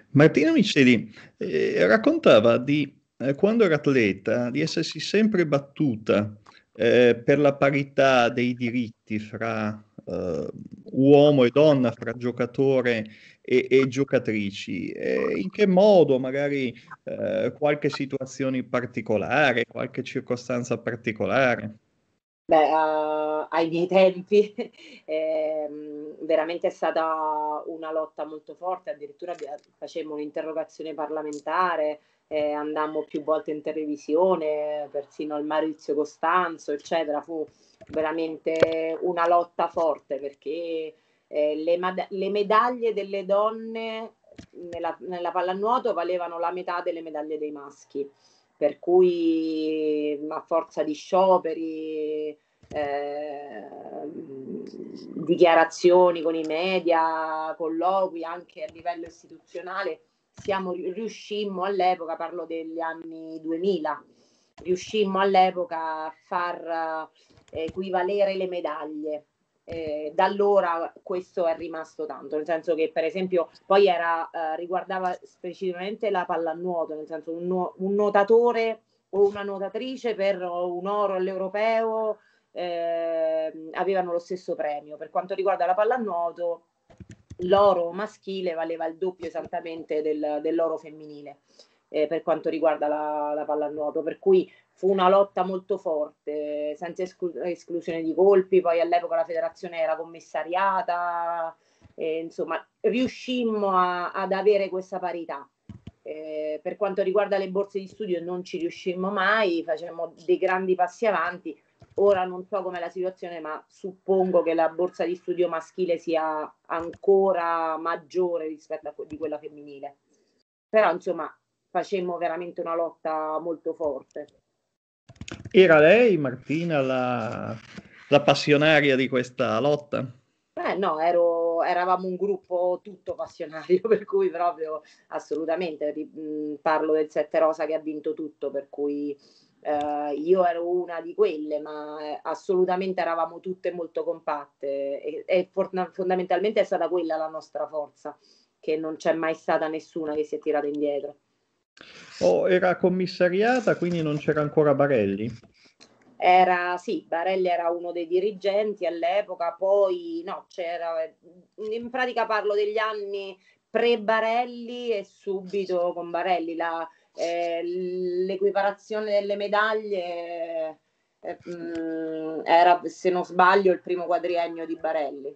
Martina Miceli raccontava di quando era atleta di essersi sempre battuta per la parità dei diritti fra uomo e donna, fra giocatore e giocatrici. In che modo, magari qualche situazione particolare, qualche circostanza particolare? Beh, ai miei tempi veramente è stata una lotta molto forte, addirittura facemmo un'interrogazione parlamentare, andammo più volte in televisione, persino al Maurizio Costanzo, eccetera. Fu veramente una lotta forte perché le medaglie delle donne nella pallanuoto valevano la metà delle medaglie dei maschi, per cui a forza di scioperi, dichiarazioni con i media, colloqui anche a livello istituzionale, riuscimmo all'epoca, parlo degli anni 2000, riuscimmo all'epoca a far equivalere le medaglie. Da allora questo è rimasto tanto, nel senso che per esempio poi riguardava specificamente la pallanuoto, nel senso un nuotatore o una nuotatrice per un oro all'europeo avevano lo stesso premio. Per quanto riguarda la pallanuoto, l'oro maschile valeva il doppio esattamente dell'oro femminile, per quanto riguarda la pallanuoto, per cui fu una lotta molto forte, senza esclusione di colpi. Poi all'epoca la federazione era commissariata, insomma riuscimmo ad avere questa parità. Per quanto riguarda le borse di studio non ci riuscimmo mai, facemmo dei grandi passi avanti. Ora non so com'è la situazione, ma suppongo che la borsa di studio maschile sia ancora maggiore rispetto a di quella femminile. Però insomma facemmo veramente una lotta molto forte. Era lei, Martina, la passionaria di questa lotta? No, eravamo un gruppo tutto passionario, per cui proprio assolutamente parlo del Sette Rosa che ha vinto tutto, per cui io ero una di quelle, ma assolutamente eravamo tutte molto compatte e fondamentalmente è stata quella la nostra forza, che non c'è mai stata nessuna che si è tirata indietro. Era commissariata, quindi non c'era ancora Barelli? Sì, Barelli era uno dei dirigenti all'epoca, poi no, in pratica parlo degli anni pre-Barelli e subito con Barelli, l'equiparazione delle medaglie era, se non sbaglio, il primo quadriennio di Barelli.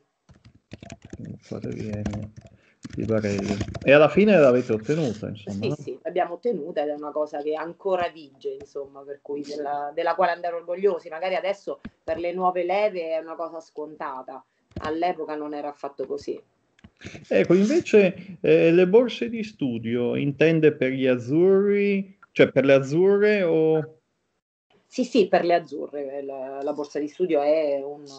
Di Barelli. E alla fine l'avete ottenuta, insomma, Sì, no? sì, l'abbiamo ottenuta ed è una cosa che ancora vige, insomma, per cui della quale andare orgogliosi. Magari adesso per le nuove leve è una cosa scontata, all'epoca non era affatto così. Ecco, invece le borse di studio intende per gli azzurri, cioè per le azzurre o... Sì, sì, per le azzurre, la borsa di studio è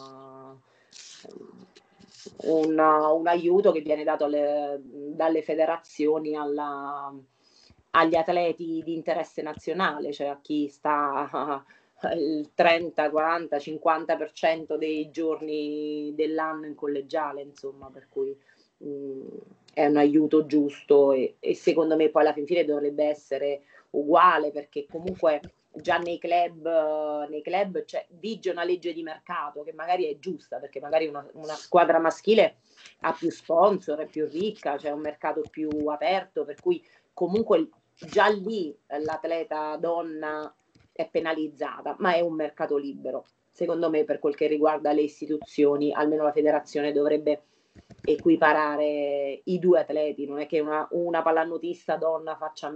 un aiuto che viene dato dalle federazioni agli atleti di interesse nazionale, cioè a chi sta il 30, 40, 50% dei giorni dell'anno in collegiale, insomma, per cui è un aiuto giusto e secondo me poi alla fin fine dovrebbe essere uguale, perché comunque già nei club vige una legge di mercato che magari è giusta, perché magari una squadra maschile ha più sponsor, è più ricca, c'è un mercato più aperto, per cui comunque già lì l'atleta donna è penalizzata, ma è un mercato libero. Secondo me, per quel che riguarda le istituzioni, almeno la federazione dovrebbe equiparare i due atleti. Non è che una pallanotista donna faccia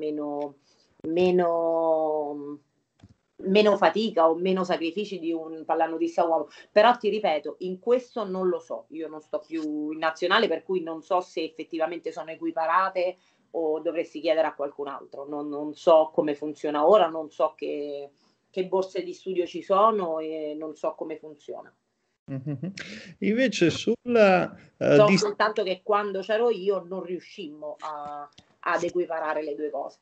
meno fatica o meno sacrifici di un pallanotista uomo. Però ti ripeto, in questo non lo so, io non sto più in nazionale, per cui non so se effettivamente sono equiparate o dovresti chiedere a qualcun altro. Non so come funziona ora, non so che borse di studio ci sono e non so come funziona. Mhm. Invece sulla... So soltanto che quando c'ero io non riuscimmo ad equiparare le due cose.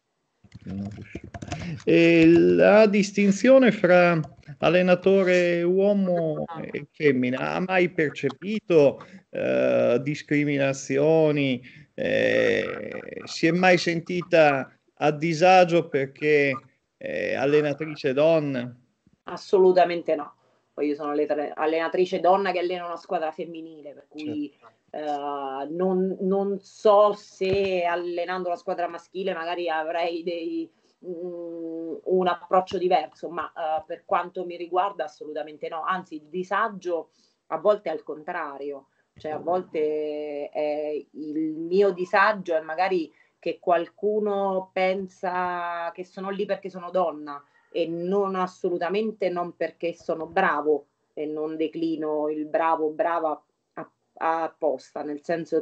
E la distinzione fra allenatore uomo e femmina ha mai percepito discriminazioni si è mai sentita a disagio perché allenatrice donna? Assolutamente no. Poi io sono allenatrice donna che allena una squadra femminile, per Certo. cui non so se allenando la squadra maschile magari avrei un approccio diverso, ma per quanto mi riguarda assolutamente no. Anzi, il disagio a volte è al contrario, cioè a volte il mio disagio è magari che qualcuno pensa che sono lì perché sono donna e non assolutamente non perché sono bravo e non declino il bravo, brava apposta, nel senso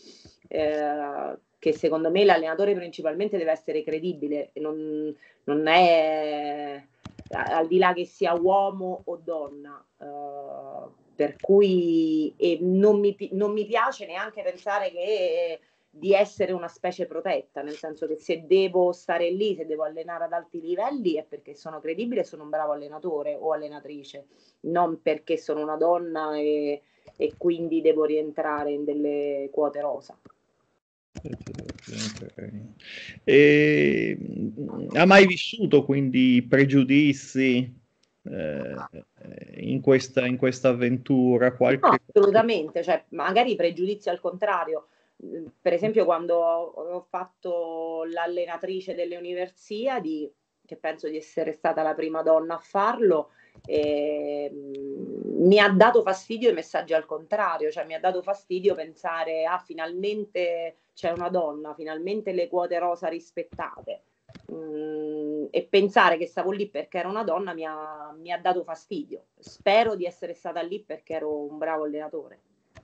che secondo me l'allenatore principalmente deve essere credibile, non è al di là che sia uomo o donna, per cui non mi piace neanche pensare che di essere una specie protetta, nel senso che se devo stare lì, se devo allenare ad alti livelli è perché sono credibile e sono un bravo allenatore o allenatrice, non perché sono una donna e quindi devo rientrare in delle quote rosa. E, ha mai vissuto quindi pregiudizi in questa avventura? No, assolutamente, cioè, magari pregiudizi al contrario. Per esempio, quando ho fatto l'allenatrice delle Universiadi, che penso di essere stata la prima donna a farlo, mi ha dato fastidio i messaggi al contrario, cioè mi ha dato fastidio pensare, ah, finalmente c'è una donna, finalmente le quote rosa rispettate. E pensare che stavo lì perché ero una donna mi ha dato fastidio. Spero di essere stata lì perché ero un bravo allenatore.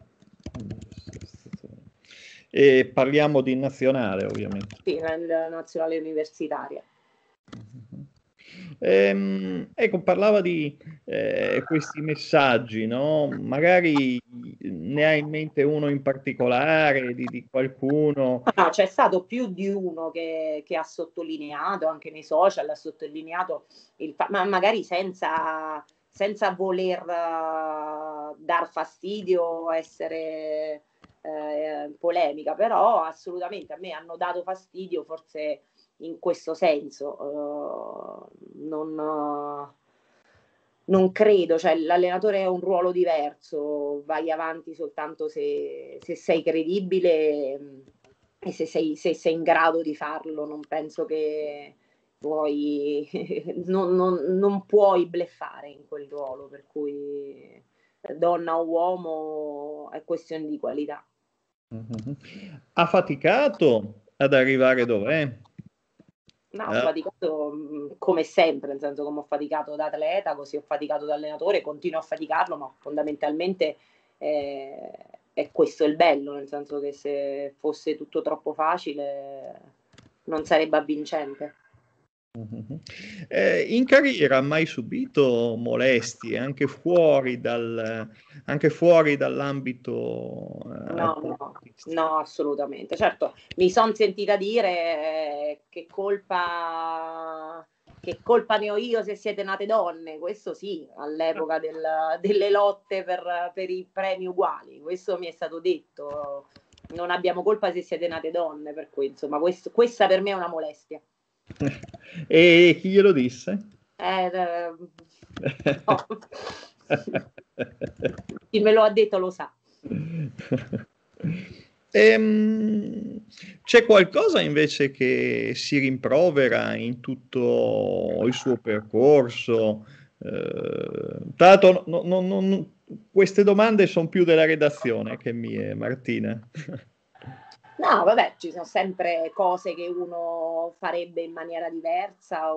E parliamo di nazionale, ovviamente. Sì, nella nazionale universitaria. Ecco, parlava di questi messaggi, no? Magari ne hai in mente uno in particolare, di qualcuno. No, c'è stato più di uno che ha sottolineato, anche nei social, ha sottolineato ma magari senza voler dar fastidio, essere polemica, però assolutamente a me hanno dato fastidio, forse in questo senso. Non credo, cioè l'allenatore è un ruolo diverso, vai avanti soltanto se sei credibile e se sei in grado di farlo, non penso che puoi, non puoi bleffare in quel ruolo, per cui donna o uomo è questione di qualità. Ha faticato ad arrivare dov'è? No, ho faticato come sempre, nel senso come ho faticato da atleta, così ho faticato da allenatore, continuo a faticarlo, ma fondamentalmente è questo il bello, nel senso che se fosse tutto troppo facile non sarebbe avvincente. In carriera ha mai subito molestie anche fuori dall'ambito No, agonistico? no, assolutamente. Certo, mi sono sentita dire che colpa ne ho io se siete nate donne, questo sì, all'epoca delle lotte per i premi uguali, questo mi è stato detto, non abbiamo colpa se siete nate donne, per cui insomma questa per me è una molestia. E chi glielo disse? No. Chi me lo ha detto lo sa. C'è qualcosa invece che si rimprovera in tutto il suo percorso? Tra l'altro, queste domande sono più della redazione che mie, Martina. No, vabbè, ci sono sempre cose che uno farebbe in maniera diversa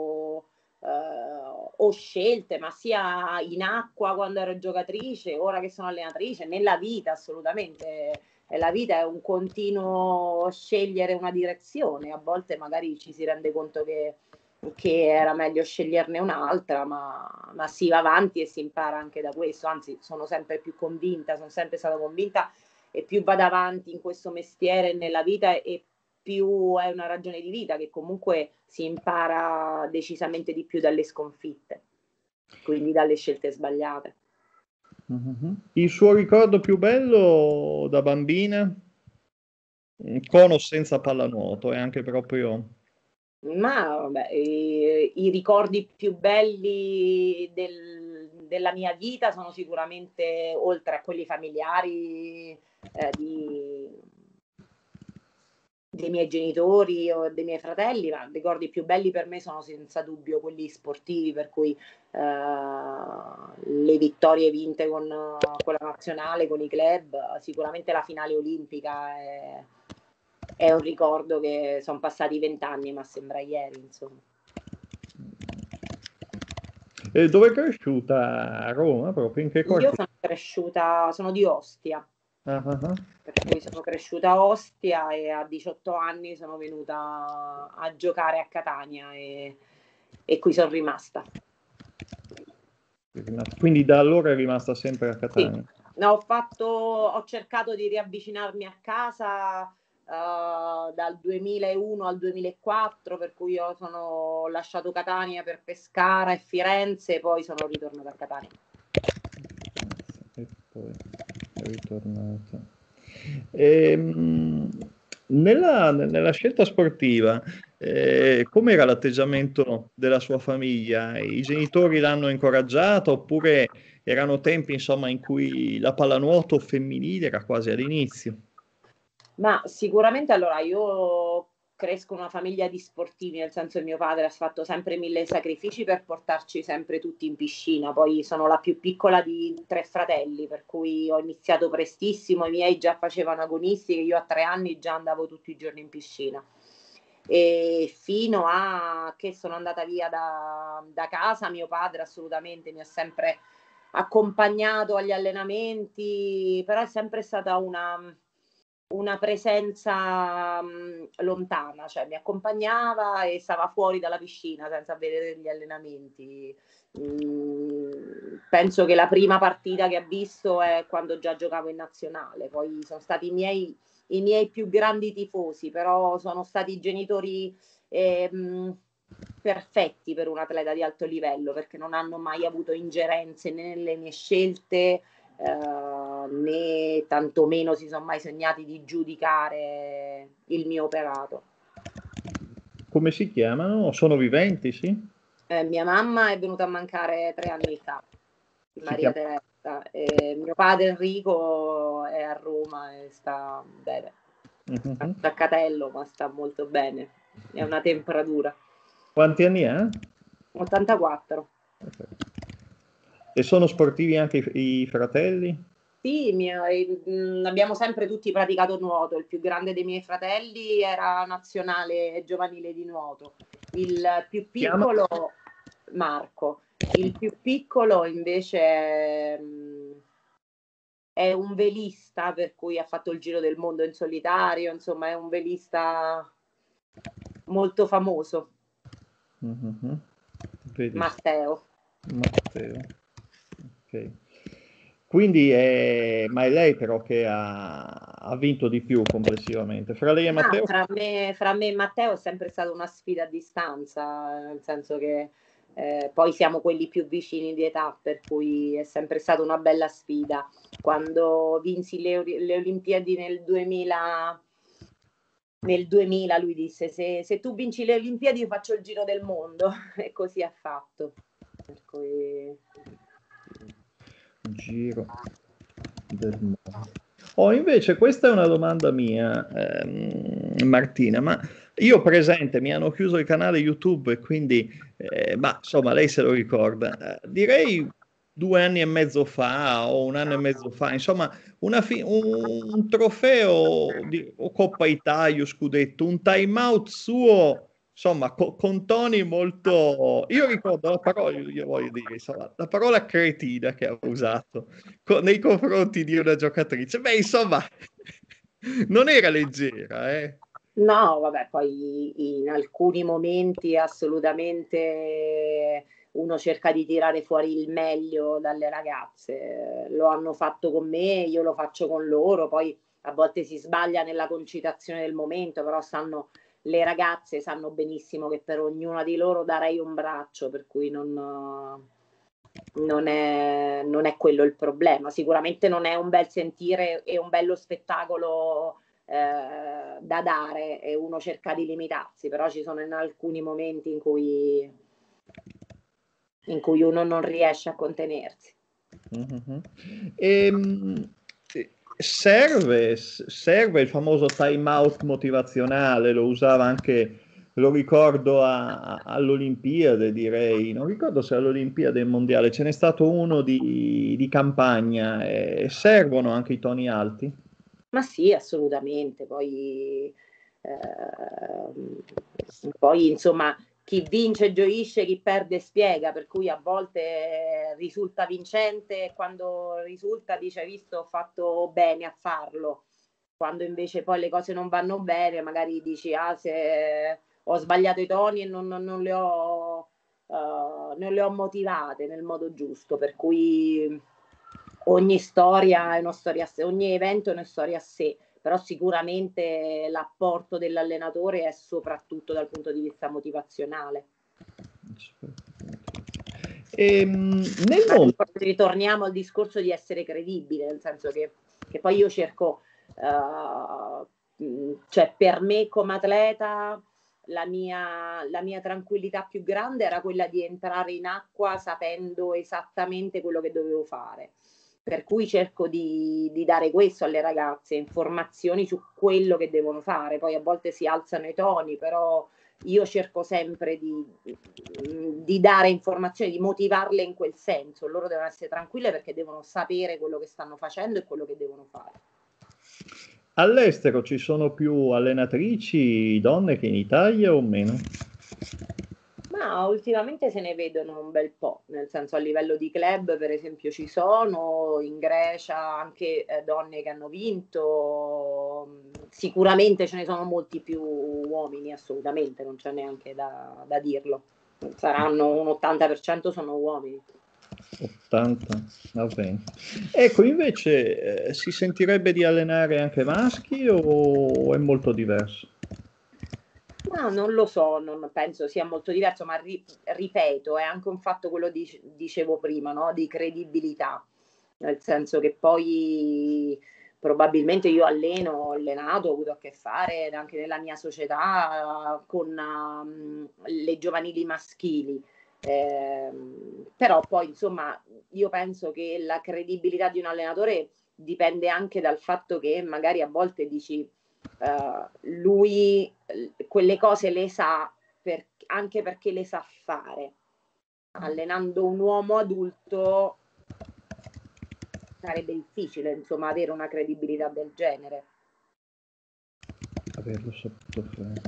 o scelte, ma sia in acqua quando ero giocatrice, ora che sono allenatrice, nella vita assolutamente. La vita è un continuo scegliere una direzione, a volte magari ci si rende conto che era meglio sceglierne un'altra, ma si va avanti e si impara anche da questo, anzi sono sempre più convinta, sono sempre stata convinta e più vado avanti in questo mestiere e nella vita e più è una ragione di vita che comunque si impara decisamente di più dalle sconfitte, quindi dalle scelte sbagliate. Il suo ricordo più bello da bambina? con o senza pallanuoto, è anche proprio... Ma vabbè, i ricordi più belli della mia vita sono sicuramente, oltre a quelli familiari, dei miei genitori o dei miei fratelli, ma i ricordi più belli per me sono senza dubbio quelli sportivi, per cui le vittorie vinte con la nazionale, con i club, sicuramente la finale olimpica è un ricordo che sono passati 20 anni, ma sembra ieri, insomma. E dove è cresciuta? A Roma, proprio in che Io quartiere? sono cresciuta, sono di Ostia, Ah, ah, ah. per cui sono cresciuta a Ostia e a 18 anni sono venuta a giocare a Catania e qui sono rimasta. Quindi da allora è rimasta sempre a Sì, Catania. ho cercato di riavvicinarmi a casa dal 2001 al 2004, per cui ho lasciato Catania per Pescara e Firenze e poi sono ritornata a Catania. E poi è ritornata. Nella scelta sportiva, com'era l'atteggiamento della sua famiglia? I genitori l'hanno incoraggiata oppure erano tempi, insomma, in cui la pallanuoto femminile era quasi all'inizio? Ma sicuramente allora io cresco in una famiglia di sportivi, nel senso che mio padre ha fatto sempre mille sacrifici per portarci sempre tutti in piscina, poi sono la più piccola di 3 fratelli, per cui ho iniziato prestissimo, i miei già facevano agonistiche, io a 3 anni già andavo tutti i giorni in piscina. E fino a che sono andata via da casa, mio padre assolutamente mi ha sempre accompagnato agli allenamenti, però è sempre stata una presenza lontana, cioè mi accompagnava e stava fuori dalla piscina senza vedere gli allenamenti. Penso che la prima partita che ha visto è quando già giocavo in nazionale, poi sono stati i miei più grandi tifosi, però sono stati genitori perfetti per un atleta di alto livello, perché non hanno mai avuto ingerenze nelle mie scelte, né tantomeno si sono mai sognati di giudicare il mio operato. Come si chiamano? Sono viventi, sì? Mia mamma è venuta a mancare 3 anni fa, Si Maria chiama... Teresa, e mio padre Enrico è a Roma e sta bene, sta Mhm. a Catello, ma sta molto bene, è una temperatura. Quanti anni ha? 84. Ok. E sono sportivi anche i fratelli? Sì, abbiamo sempre tutti praticato nuoto. Il più grande dei miei fratelli era nazionale giovanile di nuoto. Il più Chiama? piccolo, Marco, il più piccolo invece è un velista, per cui ha fatto il giro del mondo in solitario, insomma è un velista molto famoso, Mhm. Vedi, Matteo. Matteo. Ok. Quindi ma è lei però che ha vinto di più complessivamente. Fra lei e Ma Matteo? fra me e Matteo è sempre stata una sfida a distanza, nel senso che poi siamo quelli più vicini di età, per cui è sempre stata una bella sfida. Quando vinsi le Olimpiadi nel 2000 lui disse se tu vinci le Olimpiadi io faccio il giro del mondo e così ha fatto. Per cui... Giro del mondo. Oh, invece, questa è una domanda mia, Martina, ma io presente, mi hanno chiuso il canale YouTube e quindi, ma insomma, lei se lo ricorda, direi 2 anni e mezzo fa o un anno e mezzo fa, insomma, un trofeo o Coppa Italia, scudetto, un time out suo, insomma, con toni molto... Io ricordo la parola, io voglio dire, insomma, la parola cretina che ha usato nei confronti di una giocatrice. Beh, insomma, non era leggera, eh. No, vabbè, poi in alcuni momenti assolutamente uno cerca di tirare fuori il meglio dalle ragazze. Lo hanno fatto con me, io lo faccio con loro, poi a volte si sbaglia nella concitazione del momento, però le ragazze sanno benissimo che per ognuna di loro darei un braccio, per cui non è quello il problema. Sicuramente non è un bel sentire e un bello spettacolo da dare e uno cerca di limitarsi, però ci sono in alcuni momenti in cui uno non riesce a contenersi. Mm-hmm. Serve il famoso time out motivazionale, lo usava anche, lo ricordo all'Olimpiade, direi, non ricordo se all'Olimpiade mondiale, ce n'è stato uno di campagna, e servono anche i toni alti? Ma sì, assolutamente. Poi insomma, chi vince gioisce, chi perde spiega, per cui a volte risulta vincente e quando risulta dice: hai visto, ho fatto bene a farlo. Quando invece poi le cose non vanno bene, magari dici: ah, se ho sbagliato i toni e non le ho motivate nel modo giusto, per cui ogni storia è una storia a sé, ogni evento è una storia a sé, però sicuramente l'apporto dell'allenatore è soprattutto dal punto di vista motivazionale. Nel mondo... Ritorniamo al discorso di essere credibile, nel senso che poi io cerco, cioè per me come atleta la mia tranquillità più grande era quella di entrare in acqua sapendo esattamente quello che dovevo fare. Per cui cerco di dare questo alle ragazze, informazioni su quello che devono fare. Poi a volte si alzano i toni, però io cerco sempre di dare informazioni, di motivarle in quel senso. Loro devono essere tranquille perché devono sapere quello che stanno facendo e quello che devono fare. All'estero ci sono più allenatrici donne che in Italia o meno? Ma ultimamente se ne vedono un bel po', nel senso a livello di club per esempio ci sono, in Grecia anche donne che hanno vinto, sicuramente ce ne sono molti più uomini, assolutamente, non c'è neanche da dirlo, saranno un 80% sono uomini. 80 a 20. Ecco, invece si sentirebbe di allenare anche maschi o è molto diverso? Ma non lo so, non penso sia molto diverso, ma ripeto, è anche un fatto quello dicevo prima, no? Di credibilità, nel senso che poi probabilmente io ho allenato, ho avuto a che fare anche nella mia società con le giovanili maschili. Però poi insomma io penso che la credibilità di un allenatore dipende anche dal fatto che magari a volte dici lui quelle cose le sa anche perché le sa fare. Allenando un uomo adulto sarebbe difficile, insomma, avere una credibilità del genere. Averlo saputo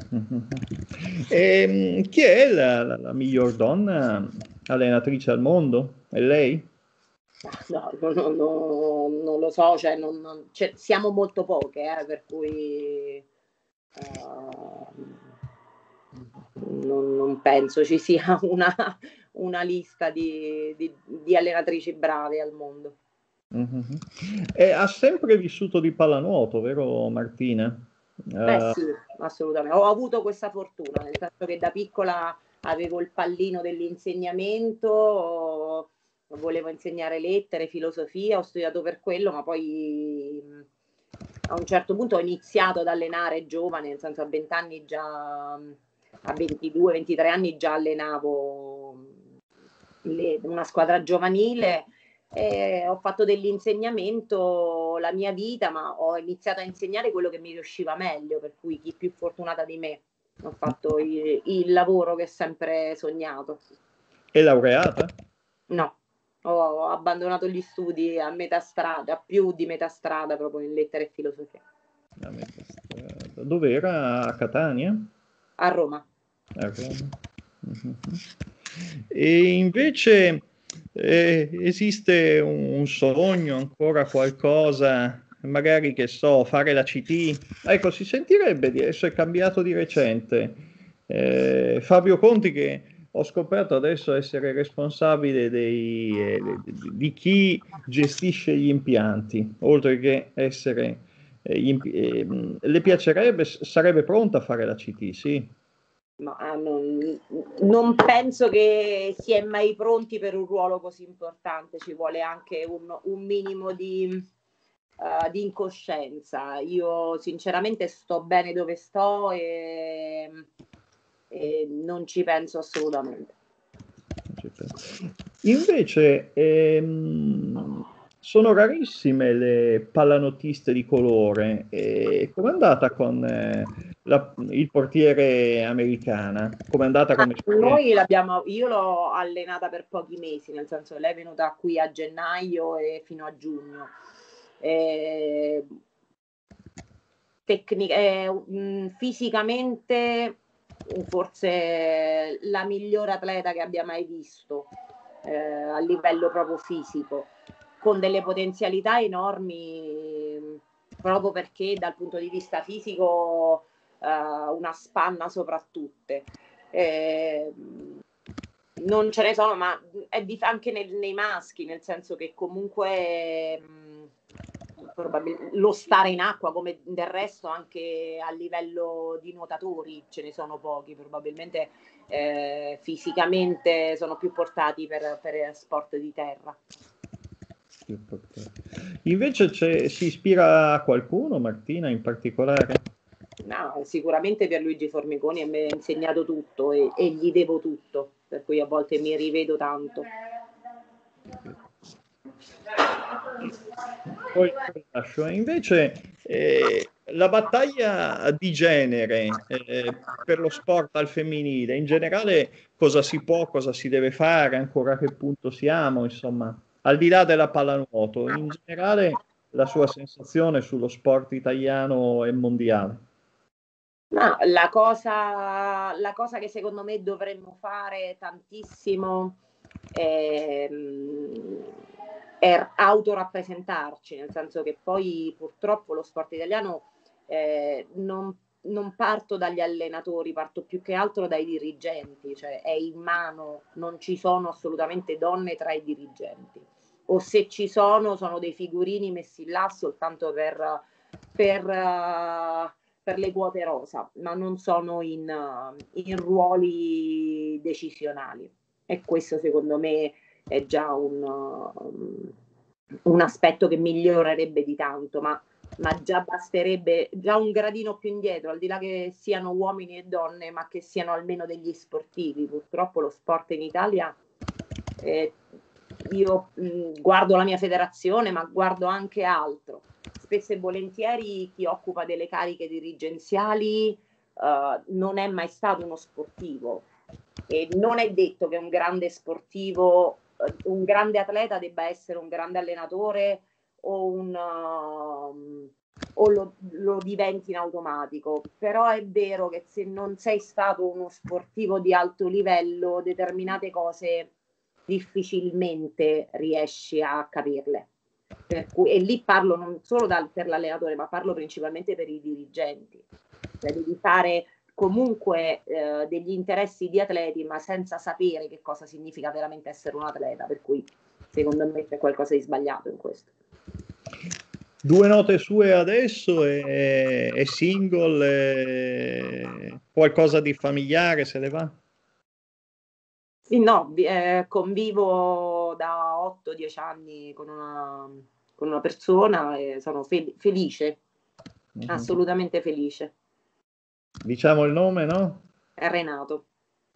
fare. Chi è la miglior donna allenatrice al mondo? È lei? No, non lo so, cioè, cioè, siamo molto poche, per cui non penso ci sia una lista di allenatrici brave al mondo. Mm-hmm. E ha sempre vissuto di pallanuoto, vero Martina? Sì, assolutamente. Ho avuto questa fortuna, nel senso che da piccola avevo il pallino dell'insegnamento, volevo insegnare lettere, filosofia, ho studiato per quello, ma poi a un certo punto ho iniziato ad allenare giovane, nel senso a 20 anni già, a 22-23 anni già allenavo una squadra giovanile. Ho fatto dell'insegnamento la mia vita, ma ho iniziato a insegnare quello che mi riusciva meglio, per cui chi più fortunata di me. Ho fatto il lavoro che ho sempre sognato. È laureata? No, ho abbandonato gli studi a metà strada, a più di metà strada proprio in lettere e filosofia. A metà strada. Dove era? A Catania? A Roma. A Roma. Mm-hmm. E invece esiste un sogno, ancora qualcosa, magari che so, fare la CT? Ecco, si sentirebbe di essere cambiato di recente. Fabio Conti, che ho scoperto adesso essere responsabile di chi gestisce gli impianti, oltre che essere... le piacerebbe, sarebbe pronta a fare la CT, sì? Ma non penso che si è mai pronti per un ruolo così importante, ci vuole anche un minimo di di incoscienza. Io sinceramente sto bene dove sto e non ci penso assolutamente. Invece sono rarissime le pallanotiste di colore. Com'è andata con il portiere americana? Com'è andata come esperienza? Io l'ho allenata per pochi mesi, nel senso lei è venuta qui a gennaio e fino a giugno. Fisicamente forse la migliore atleta che abbia mai visto a livello proprio fisico, con delle potenzialità enormi proprio perché dal punto di vista fisico una spanna sopra tutte. Non ce ne sono, ma è anche nei maschi, nel senso che comunque lo stare in acqua, come del resto anche a livello di nuotatori ce ne sono pochi, probabilmente fisicamente sono più portati per sport di terra. Invece si ispira a qualcuno, Martina, in particolare? No, sicuramente Pierluigi Formiconi mi ha insegnato tutto e gli devo tutto, per cui a volte mi rivedo tanto. Poi lascio. Invece la battaglia di genere per lo sport al femminile, in generale cosa si può, cosa si deve fare, ancora a che punto siamo, insomma, al di là della pallanuoto, in generale la sua sensazione sullo sport italiano e mondiale. No, la cosa che secondo me dovremmo fare tantissimo è autorappresentarci, nel senso che poi purtroppo lo sport italiano non parto dagli allenatori, parto più che altro dai dirigenti, cioè è in mano, non ci sono assolutamente donne tra i dirigenti, o se ci sono dei figurini messi là soltanto per le quote rosa, ma non sono in ruoli decisionali. E questo secondo me è già un aspetto che migliorerebbe di tanto, ma già basterebbe già un gradino più indietro, al di là che siano uomini e donne, ma che siano almeno degli sportivi. Purtroppo lo sport in Italia, io guardo la mia federazione, ma guardo anche altro. Spesso e volentieri chi occupa delle cariche dirigenziali non è mai stato uno sportivo, e non è detto che un grande sportivo, un grande atleta debba essere un grande allenatore o lo diventi in automatico, però è vero che se non sei stato uno sportivo di alto livello, determinate cose difficilmente riesci a capirle. E lì parlo non solo per l'allenatore, ma parlo principalmente per i dirigenti. Cioè devi fare comunque degli interessi di atleti, ma senza sapere che cosa significa veramente essere un atleta, per cui secondo me c'è qualcosa di sbagliato in questo. 2 note sue adesso, è single, qualcosa di familiare se ne va? Sì, no, convivo da 8-10 anni con una persona e sono felice, assolutamente felice. Diciamo il nome, no? È Renato.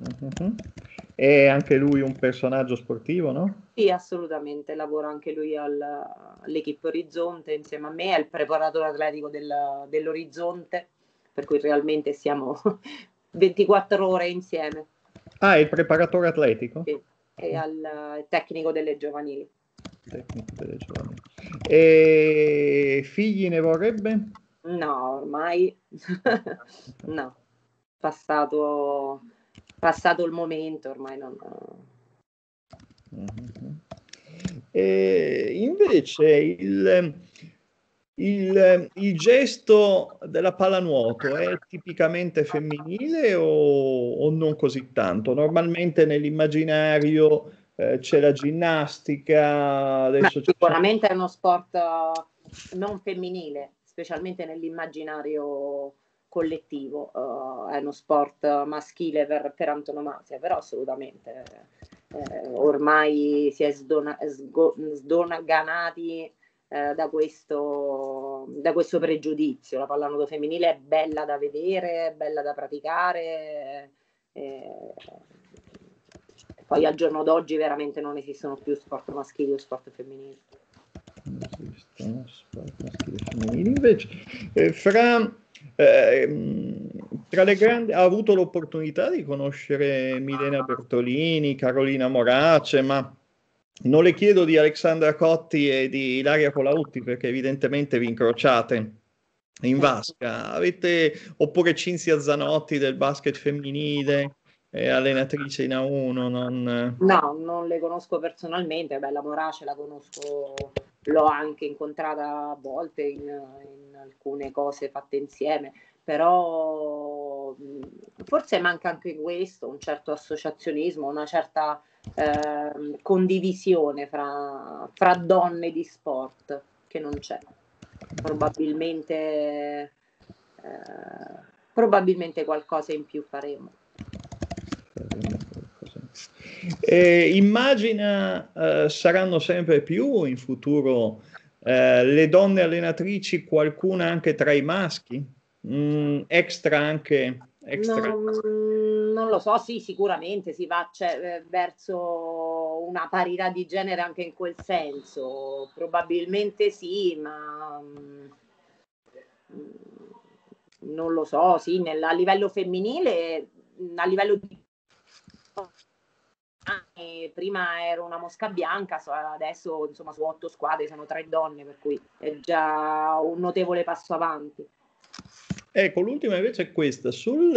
È anche lui un personaggio sportivo, no? Sì, assolutamente, lavora anche lui all'Equipe Orizzonte insieme a me, è il preparatore atletico dell'Orizzonte, per cui realmente siamo 24 ore insieme. Ah, è il preparatore atletico? Sì, e al tecnico delle giovanili. Tecnico delle giovanili. E figli ne vorrebbe? No, ormai no, passato il momento, ormai non. E invece il gesto della pallanuoto è tipicamente femminile o non così tanto? Normalmente nell'immaginario c'è la ginnastica, adesso sicuramente è uno sport non femminile, specialmente nell'immaginario collettivo, è uno sport maschile per antonomasia, però assolutamente ormai si è sdoganati da questo pregiudizio. La pallanuoto femminile è bella da vedere, è bella da praticare, poi al giorno d'oggi veramente non esistono più sport maschili o sport femminili. Non esistono sport maschili e femminili. Invece, tra le grandi, ha avuto l'opportunità di conoscere Milena Bertolini, Carolina Morace, ma non le chiedo di Alexandra Cotti e di Ilaria Colautti perché evidentemente vi incrociate in vasca. Oppure Cinzia Zanotti del basket femminile, allenatrice in A1, non... No, non le conosco personalmente. Beh, la Morace la conosco, l'ho anche incontrata a volte in alcune cose fatte insieme, però forse manca anche questo, un certo associazionismo, una certa condivisione fra donne di sport che non c'è. Probabilmente qualcosa in più faremo. Immagina saranno sempre più in futuro le donne allenatrici, qualcuna anche tra i maschi, extra anche extra. Non lo so, sì, sicuramente si va verso una parità di genere anche in quel senso, probabilmente sì, ma non lo so, sì, a livello femminile, a livello di prima ero una mosca bianca, adesso insomma su 8 squadre sono 3 donne, per cui è già un notevole passo avanti. Ecco, l'ultima invece è questa,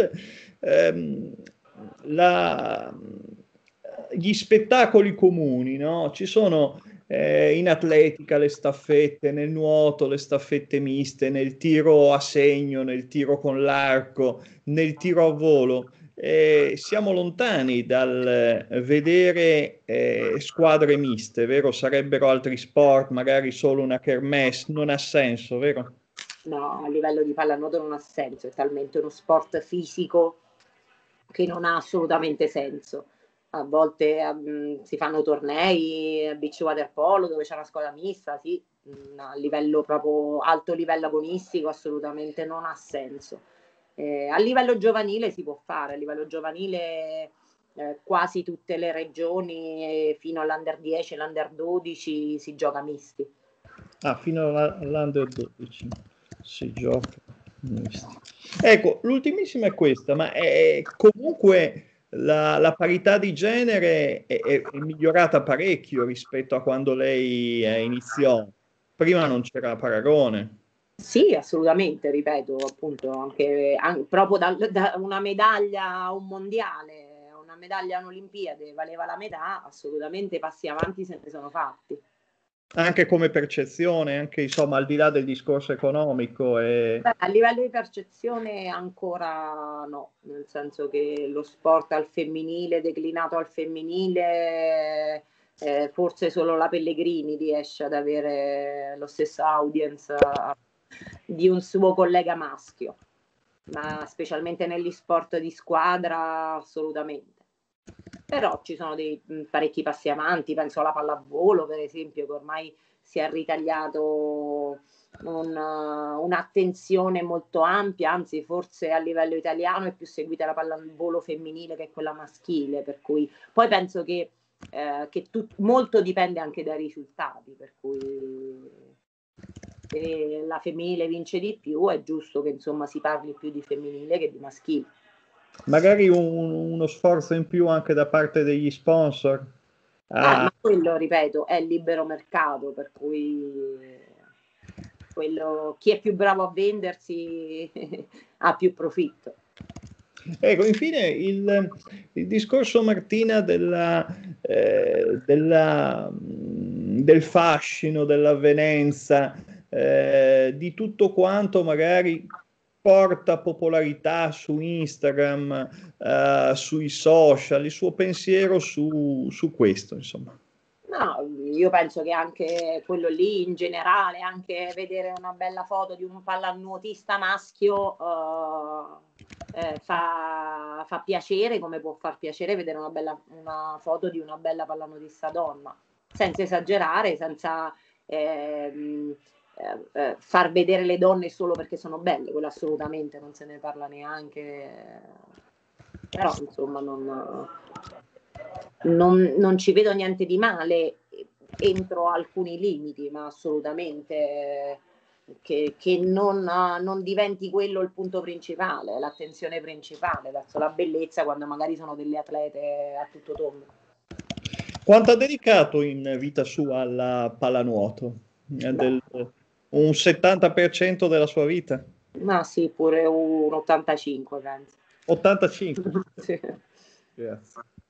gli spettacoli comuni, no? Ci sono in atletica le staffette, nel nuoto le staffette miste, nel tiro a segno, nel tiro con l'arco, nel tiro a volo. Siamo lontani dal vedere squadre miste, vero? Sarebbero altri sport, magari solo una kermesse, non ha senso, vero? No, a livello di pallanuoto non ha senso, è talmente uno sport fisico che non ha assolutamente senso. A volte si fanno tornei, beach water polo dove c'è una squadra mista, sì, a livello proprio alto livello agonistico assolutamente non ha senso. A livello giovanile si può fare, a livello giovanile quasi tutte le regioni fino all'Under 10 e l'Under 12 si gioca misti. Ah, fino all'Under 12 si gioca misti. Ecco, l'ultimissima è questa, ma comunque la parità di genere è migliorata parecchio rispetto a quando lei iniziò. Prima non c'era paragone. Sì, assolutamente, ripeto, appunto, anche proprio da una medaglia a un mondiale, una medaglia a un'Olimpiade valeva la metà, assolutamente passi avanti se ne sono fatti. Anche come percezione, anche insomma al di là del discorso economico. Beh, a livello di percezione ancora no, nel senso che lo sport al femminile, declinato al femminile, forse solo la Pellegrini riesce ad avere lo stesso audience di un suo collega maschio, ma specialmente negli sport di squadra assolutamente. Però ci sono dei parecchi passi avanti, penso alla pallavolo per esempio, che ormai si è ritagliato un'attenzione molto ampia, anzi forse a livello italiano è più seguita la pallavolo femminile che quella maschile, per cui poi penso che molto dipende anche dai risultati, per cui se la femminile vince di più è giusto che insomma si parli più di femminile che di maschile. Magari uno sforzo in più anche da parte degli sponsor. Ma quello, ripeto, è libero mercato, per cui chi è più bravo a vendersi ha più profitto. Ecco, infine il discorso, Martina, del fascino, dell'avvenenza, di tutto quanto magari porta popolarità su Instagram, sui social, il suo pensiero su questo, insomma. No, io penso che anche quello lì in generale, anche vedere una bella foto di un pallanuotista maschio fa piacere, come può far piacere vedere una foto di una bella pallanuotista donna, senza esagerare, senza far vedere le donne solo perché sono belle, quello assolutamente non se ne parla neanche, però insomma non ci vedo niente di male entro alcuni limiti, ma assolutamente che non diventi quello il punto principale, l'attenzione principale verso la bellezza quando magari sono delle atlete a tutto tondo. Quanto ha dedicato in vita sua alla pallanuoto? Un 70% della sua vita? Ma sì, pure un 85 penso. 85? Sì. Grazie.